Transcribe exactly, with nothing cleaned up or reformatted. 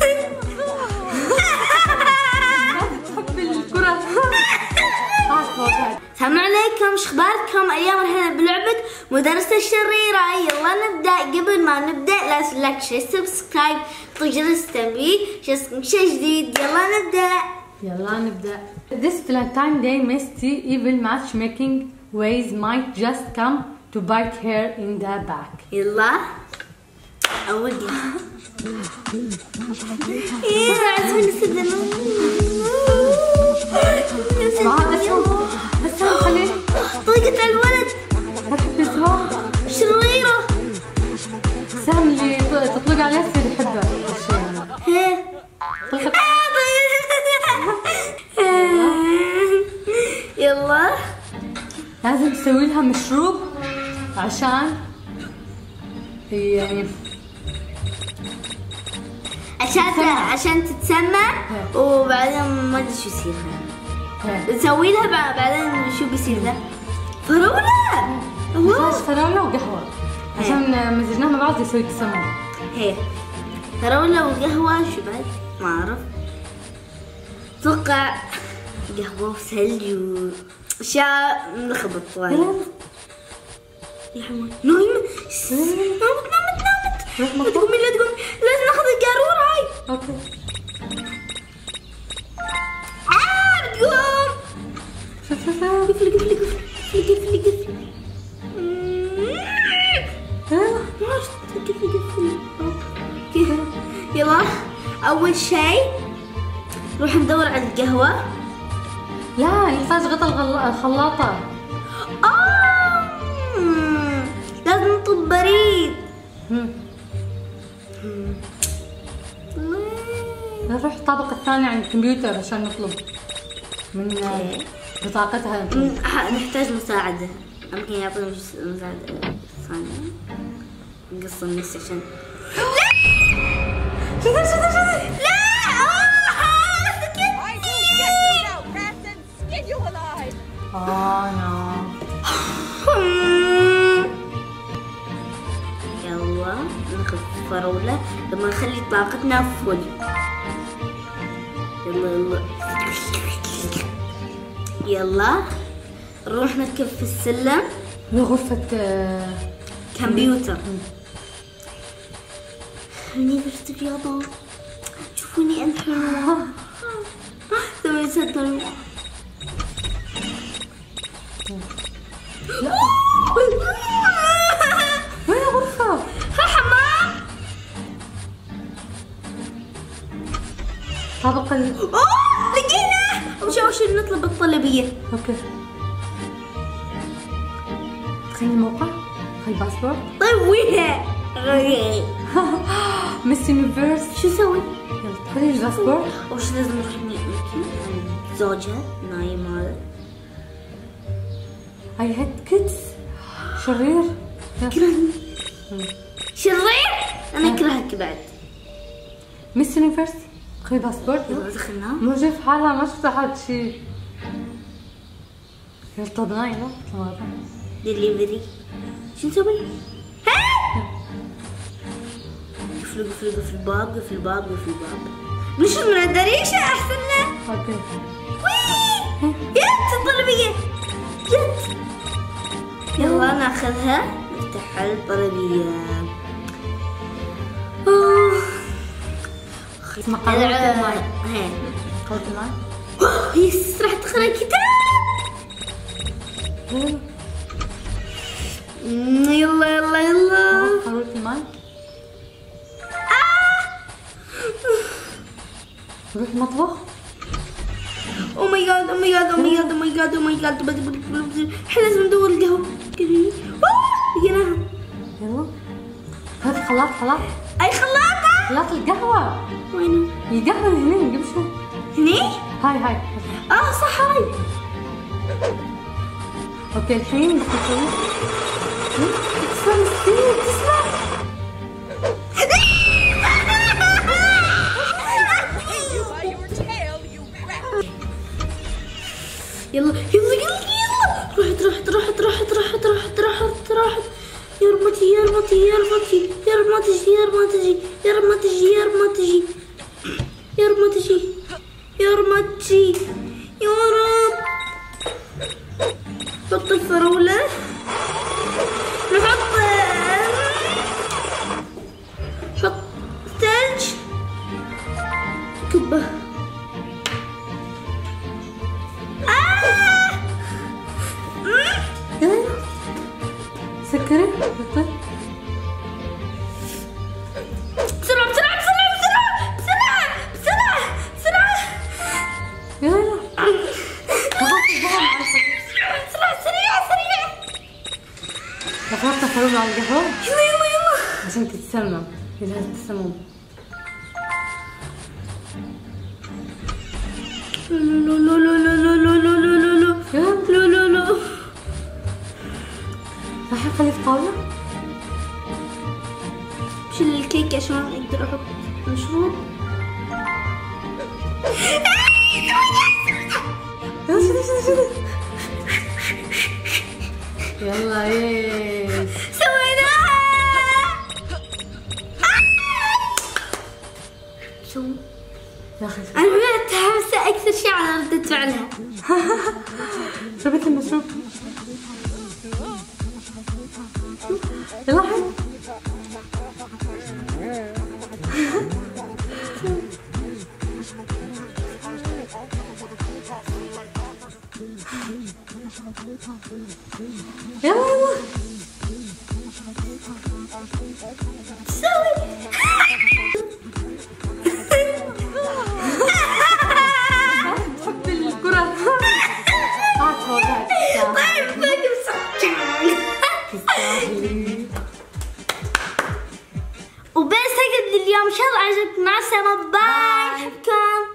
تحب الكرة. السلام عليكم، شخباركم؟ اليوم احنا بلعبة مدرسة الشريرة. يلا نبدأ. قبل ما نبدأ لازم لايك شير سبسكرايب طق جرس التنبيه عشان شيء جديد. يلا نبدأ. يلا نبدأ. This Valentine Day misty evil matchmaking ways might just come to bite her in the back. يلا أول جيم. إيه عايزين نسدنا. بس خليه طلقت على الولد. اسمه شريرة. سهم اللي تطلق عليه يصير يحبه الشيء. هي طلقت. يلا لازم تسوي لها مشروب عشان يعني عشان عشان تتسمى وبعدين ما ادري شو يصير. نسوي لها بعدين شو بيصير له؟ فراولة. الله فراولة وقهوة عشان مزجناها مع بعض يسوي تسمم. هي فراولة وقهوة. شو بعد؟ ما اعرف. اتوقع قهوة وثلج واشياء ملخبط وايد. يا حمد نايمة. نامت نامت نامت. لا تقومي لا تقومي، لازم ناخذ القارورة هاي. اوكي. آه بتقوم. قفلي قفلي قفلي قفلي قفلي. قفلي قفلي. يلا أول شيء نروح ندور على القهوة. لا يحتاج غطا الخلاطة. آه لازم نطلب بريد. نروح الطابق الثاني عند الكمبيوتر عشان نطلب من بطاقتها. نحتاج مساعدة. ممكن يعطينا مساعدة ثانية. نقص النص عشان لا شوفي شوفي شوفي. لا اه نعم. يلا ناخذ فراولة لما نخلي طاقتنا فل. يلا يلا يلا نروح نركب في السلم لغرفة كمبيوتر. هني برت رياضة. شوفوني أنا حلوة. سوي سدل. لا وين غرفة؟ ها حمام. طابق ال اوه لقينا. وش اول شيء نطلب الطلبية. اوكي. خلي الموقع، خلي الباسبورت. طويها. مس يونيفرس. شو اسوي؟ يلا خلي الباسبورت. اول شيء لازم نروح نحكي زوجها نايم هذا. I hate kids. شرير. شرير؟ انا اكرهك بعد. مس يونيفرس خلي الباسبورت. يلا دخلنا. موجة في حالها ما شفت حد شيء. يلا طلبناه. يلا طلبناه. ديليفري. شو نسوي؟ ها؟ قفلوا قفلوا قفل الباب قفل الباب قفل الباب. نشرب من الدريشة احسن لنا. اوكي. وي يت الطلبية يت. يلا ناخذها نفتح الطلبية. اسمع قارورة الماي. هي قارورة الماي. يس راح تقرا الكتاب. يلا يلا يلا. قارورة الماي. نروح المطبخ. او ماي جاد او ماي جاد او ماي جاد او ماي جاد او ماي جاد. احنا لازم ندور القهوة. لقيناها. يلا هات خلاط. خلاط. اي خلاطة. خلاط القهوة. وينه؟ القهوة هنا قبل شوي. هني؟ هاي هاي. اه صح هاي. اوكي الحين بخلي تسمع مستير. تسمع يلا يلا يلا يلا. رحت رحت رحت رحت رحت رحت رحت رحت. يا رب ما تجي يا رب ما تجي يا رب ما تجي يا رب ما تجي يا رب ما تجي يا رب ما تجي يا رب ما تجي. يلا سكري حطي. بسرعة بسرعة بسرعة بسرعة بسرعة بسرعة بسرعة. يلا بسرعة سريع سريع. ضغطنا فروج على القهوة يلا يلا يلا عشان تتسمم. يلا تتسمم. لا لا لا لا لا لا لا لا لا لا لا لا. راح اخلي في طاولة. شيل الكيك عشان اقدر احط مشروب. يلا شدي شدي شدي. يلا يس سويناها. شو؟ يا اخي انا متحمسة اكثر شيء على ردة فعلها. شربت المشروب. يلا حلو. يلا يلا سوي. تحب الكرة. قاعد فوقها طيب باقي مسكر. تستاهلي. وبس هكذا اليوم ان شاء الله عجبكم. مع السلامة. باي. نحبكم.